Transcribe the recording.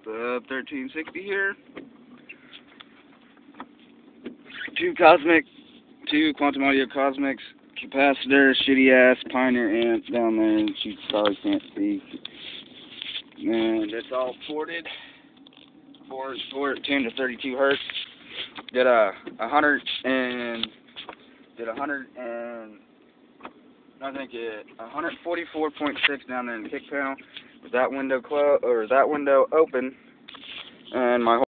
The 1360 here. Two Quantum Audio Cosmics capacitor, shitty ass Pioneer amp down there that you probably can't see. And it's all ported. For 10 to 32 hertz. Did a 100 and I think 144.6 down there in the kick panel with that window open, and my whole